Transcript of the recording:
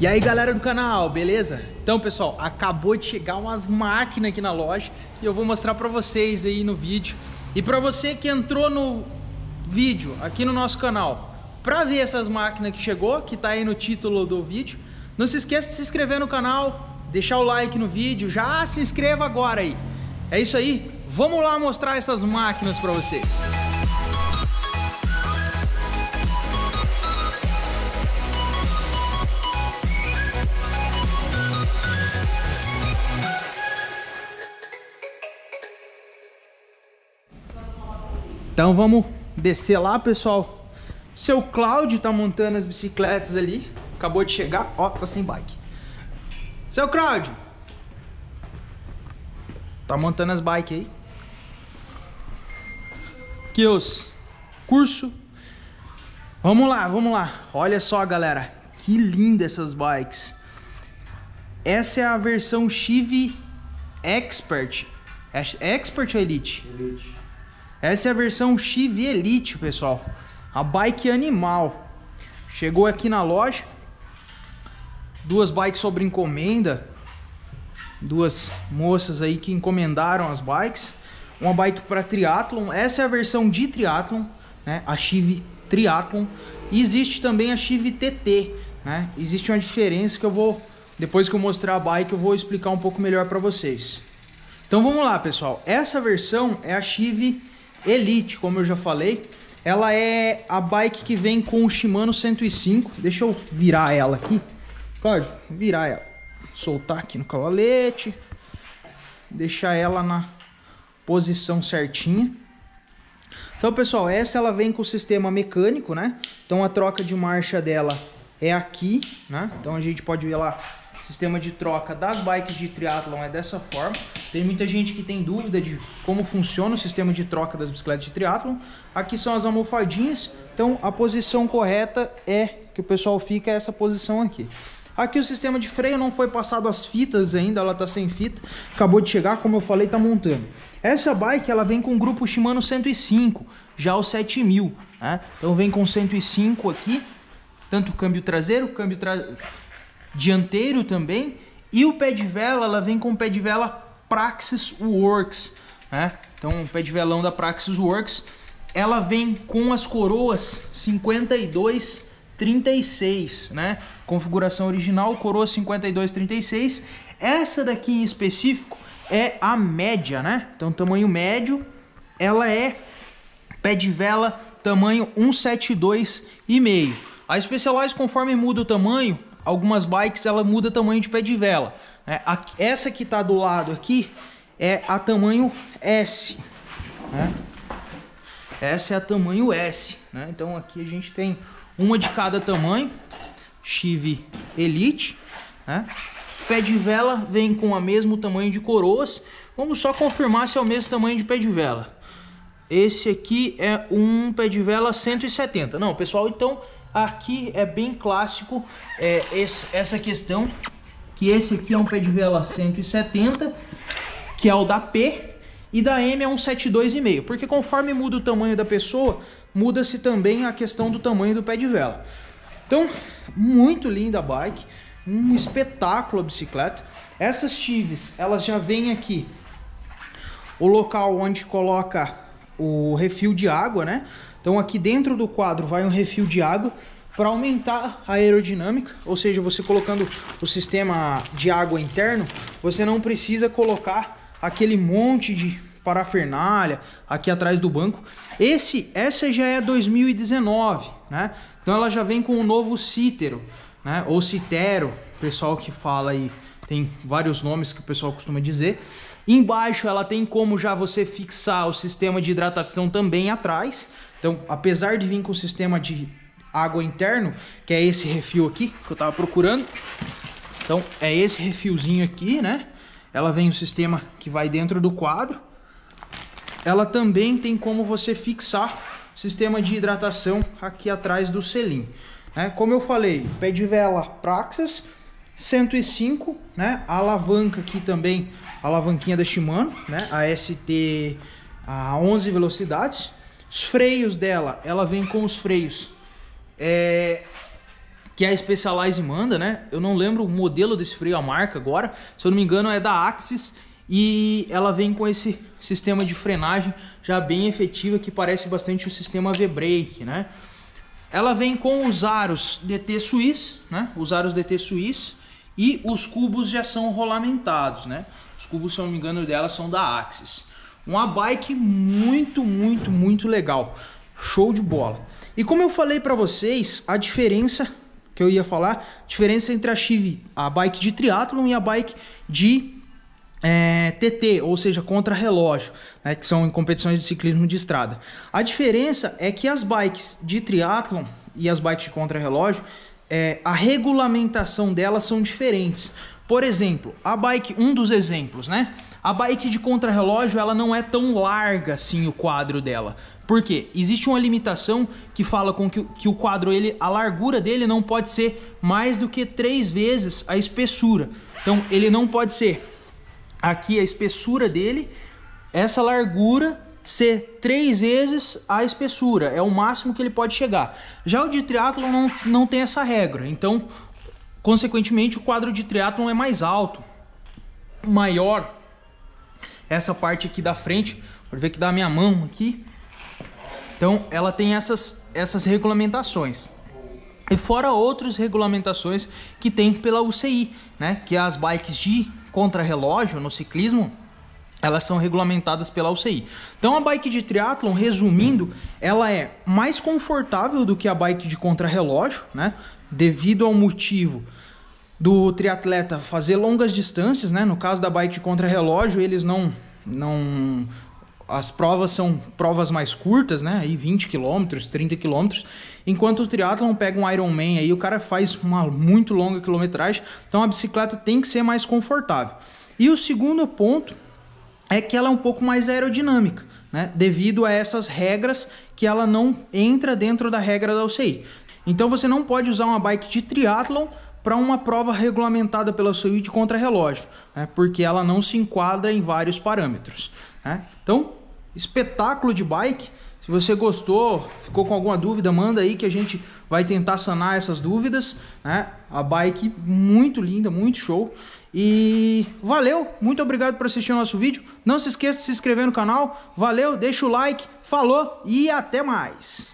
E aí galera do canal, beleza? Então pessoal, acabou de chegar umas máquinas aqui na loja e eu vou mostrar pra vocês aí no vídeo. E pra você que entrou no vídeo aqui no nosso canal pra ver essas máquinas que chegou, que tá aí no título do vídeo, não se esqueça de se inscrever no canal, deixar o like no vídeo, já se inscreva agora aí. É isso aí, vamos lá mostrar essas máquinas pra vocês. Então vamos descer lá, pessoal. Seu Cláudio tá montando as bicicletas ali. Acabou de chegar, ó, tá sem bike. Seu Cláudio tá montando as bikes aí. Aqui os curso. Vamos lá, vamos lá. Olha só, galera, que linda essas bikes. Essa é a versão Chive Expert. É Expert ou Elite? Elite. Essa é a versão Chive Elite, pessoal. A bike animal. Chegou aqui na loja. Duas bikes sobre encomenda. Duas moças aí que encomendaram as bikes. Uma bike para triatlon. Essa é a versão de triatlon, né? A Chive Triathlon. E existe também a Chive TT, né? Existe uma diferença que eu vou, depois que eu mostrar a bike, eu vou explicar um pouco melhor para vocês. Então vamos lá, pessoal. Essa versão é a Chive Elite, como eu já falei. Ela é a bike que vem com o Shimano 105. Deixa eu virar ela aqui. Pode virar ela. Soltar aqui no cavalete. Deixar ela na posição certinha. Então, pessoal, essa ela vem com o sistema mecânico, né? Então a troca de marcha dela é aqui, né? Então a gente pode ver lá. O sistema de troca das bikes de triatlon é dessa forma. Tem muita gente que tem dúvida de como funciona o sistema de troca das bicicletas de triatlon. Aqui são as almofadinhas. Então a posição correta é que o pessoal fica essa posição aqui. Aqui o sistema de freio não foi passado as fitas ainda, ela tá sem fita. Acabou de chegar, como eu falei, tá montando. Essa bike ela vem com o grupo Shimano 105, já o 7000, né? Então vem com 105 aqui, tanto o câmbio traseiro, câmbio dianteiro também. E o pé de vela, ela vem com o pé de vela Praxis Works, né? Então o pé de velão da Praxis Works, ela vem com as coroas 52-36, né? Configuração original, coroa 52-36. Essa daqui em específico é a média, né? Então tamanho médio, ela é pé de vela tamanho 172,5. A Specialized, conforme muda o tamanho, algumas bikes ela muda o tamanho de pé de vela. Essa que está do lado aqui é a tamanho S, né? Essa é a tamanho S, né? Então aqui a gente tem uma de cada tamanho, Chive Elite, né? Pé de vela vem com o mesmo tamanho de coroas. Vamos só confirmar se é o mesmo tamanho de pé de vela. Esse aqui é um pé de vela 170. Não, pessoal, então aqui é bem clássico essa questão, que esse aqui é um pé de vela 170, que é o da P, e da M é um 72,5, porque conforme muda o tamanho da pessoa, muda-se também a questão do tamanho do pé de vela. Então, muito linda a bike, um espetáculo a bicicleta. Essas Chives, elas já vêm aqui o local onde coloca o refil de água, né? Então aqui dentro do quadro vai um refil de água para aumentar a aerodinâmica, ou seja, você colocando o sistema de água interno, você não precisa colocar aquele monte de parafernália aqui atrás do banco. Essa já é 2019, né? Então ela já vem com o novo Citero, né? Ou Citero, pessoal que fala aí, tem vários nomes que o pessoal costuma dizer. Embaixo ela tem como já você fixar o sistema de hidratação também atrás. Então, apesar de vir com o sistema de água interno, que é esse refil aqui que eu tava procurando. Então, é esse refilzinho aqui, né? Ela vem o sistema que vai dentro do quadro. Ela também tem como você fixar o sistema de hidratação aqui atrás do selim, né? Como eu falei, pé de vela Praxis 105, né? A alavanca aqui também, a alavanquinha da Shimano, né? A ST a 11 velocidades. Os freios dela, ela vem com os freios que a Specialized manda, né? Eu não lembro o modelo desse freio, a marca agora, se eu não me engano é da Axis, e ela vem com esse sistema de frenagem já bem efetiva, que parece bastante o sistema V-Brake, né? Ela vem com os aros DT Swiss, né? Os aros DT Swiss, e os cubos já são rolamentados, né? Os cubos, se eu não me engano, dela são da Axis. Uma bike muito legal. Show de bola. E como eu falei para vocês, a diferença que eu ia falar, diferença entre a bike de triatlon e a bike de TT, ou seja, contra-relógio, né, que são em competições de ciclismo de estrada. A diferença é que as bikes de triatlon e as bikes de contra-relógio, a regulamentação delas são diferentes. Por exemplo, a bike, um dos exemplos, né? A bike de contrarrelógio, ela não é tão larga assim o quadro dela. Por quê? Existe uma limitação que fala com que o quadro, a largura dele não pode ser mais do que 3 vezes a espessura. Então, ele não pode ser aqui a espessura dele, essa largura ser 3 vezes a espessura. É o máximo que ele pode chegar. Já o de triatlon não tem essa regra. Então, consequentemente, o quadro de triatlon é mais alto, maior. Essa parte aqui da frente, pode ver que dá a minha mão aqui. Então, ela tem essas regulamentações. E fora outras regulamentações que tem pela UCI, né? Que as bikes de contrarrelógio no ciclismo, elas são regulamentadas pela UCI. Então, a bike de triatlon, resumindo, ela é mais confortável do que a bike de contrarrelógio, né? Devido ao motivo do triatleta fazer longas distâncias, né? No caso da bike de contrarrelógio, eles as provas são provas mais curtas, né? Aí 20 km, 30 km, enquanto o triatlon pega um Ironman, aí o cara faz uma muito longa quilometragem, então a bicicleta tem que ser mais confortável. E o segundo ponto é que ela é um pouco mais aerodinâmica, né? Devido a essas regras que ela não entra dentro da regra da UCI. Então você não pode usar uma bike de triatlon para uma prova regulamentada pela UCI de contrarrelógio, né? Porque ela não se enquadra em vários parâmetros, né? Então, espetáculo de bike. Se você gostou, ficou com alguma dúvida, manda aí que a gente vai tentar sanar essas dúvidas, né? A bike muito linda, muito show. E valeu, muito obrigado por assistir o nosso vídeo. Não se esqueça de se inscrever no canal. Valeu, deixa o like, falou e até mais.